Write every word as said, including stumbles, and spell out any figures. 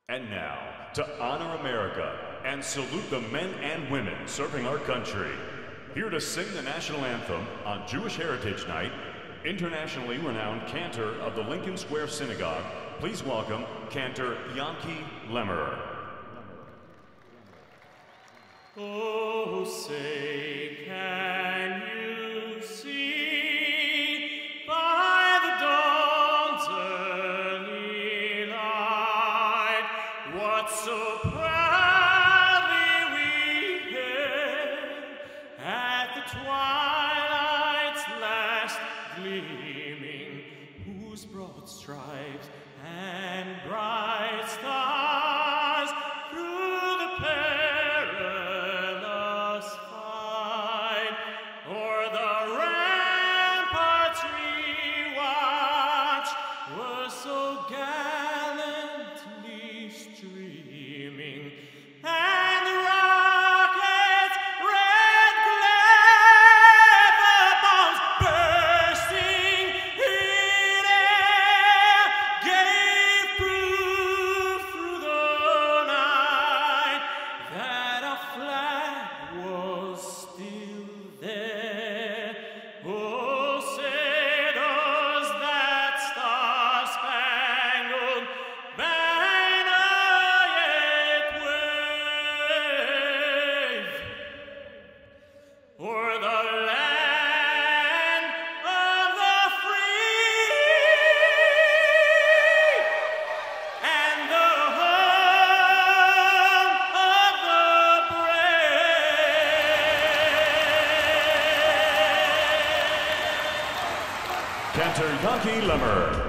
And now, to honor America and salute the men and women serving our country, here to sing the national anthem on Jewish Heritage Night, internationally renowned cantor of the Lincoln Square Synagogue, please welcome Cantor Yanky Lemmer. Oh, say, can you see by the dawn's early light what so proudly we hailed at the twilight's last gleaming, whose broad stripes and bright stars through the perilous fight o'er the ramparts we watched were so gallantly streaming, and the rockets' red glare, the bombs bursting in air, gave proof through the night that our flag was still there. Oh, say does that star-spangled banner yet wave o'er the land of the free and the home of the brave? Cantor Yanky Lemmer.